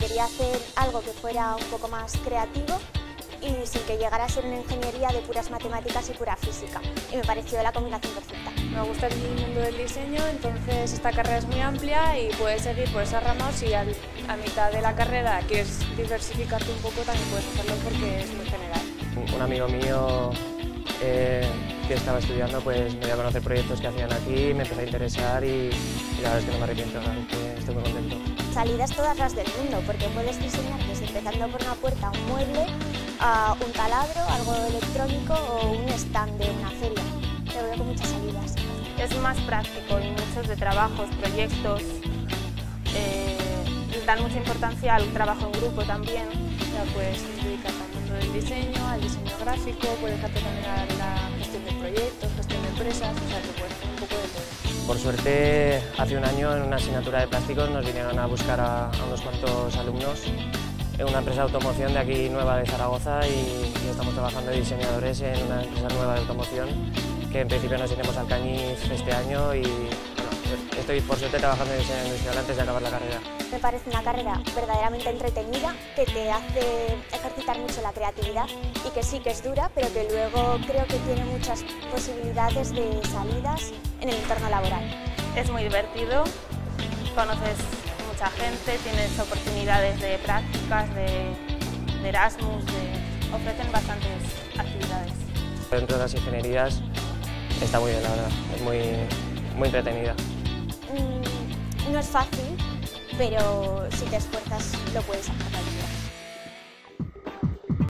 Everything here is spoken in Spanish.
quería hacer algo que fuera un poco más creativo y sin que llegara a ser una ingeniería de puras matemáticas y pura física. Y me pareció la combinación perfecta. Me gusta el mundo del diseño, entonces esta carrera es muy amplia y puedes seguir por esas ramas. Si a mitad de la carrera quieres diversificarte un poco, también puedes hacerlo porque es muy general. Un amigo mío que estaba estudiando pues me dio a conocer proyectos que hacían aquí, me empezó a interesar y la verdad es que no me arrepiento, estoy muy contento. Salidas todas las del mundo, porque puedes diseñar desde empezando por una puerta, un mueble, a un taladro, algo electrónico o un stand de una feria. Te veo con muchas salidas. Es más práctico y muchos de trabajos, proyectos, dan mucha importancia al trabajo en grupo también. Ya puedes dedicarte al mundo del diseño, al diseño gráfico, puedes dedicarte también a la gestión de proyectos, gestión de empresas, o sea que puedes hacer un poco de todo. Por suerte, hace un año en una asignatura de plásticos nos vinieron a buscar a unos cuantos alumnos en una empresa de automoción de aquí nueva de Zaragoza y estamos trabajando de diseñadores en una empresa nueva de automoción que en principio nos iremos al Cañiz este año y bueno, estoy por suerte trabajando en diseño industrial antes de acabar la carrera. Me parece una carrera verdaderamente entretenida, que te hace ejercitar mucho la creatividad y que sí que es dura, pero que luego creo que tiene muchas posibilidades de salidas en el entorno laboral. Es muy divertido, conoces mucha gente, tienes oportunidades de prácticas, de Erasmus, ofrecen bastantes actividades. Dentro de las ingenierías está muy bien, la verdad, es muy entretenida. No es fácil, pero si te esfuerzas lo puedes hacer.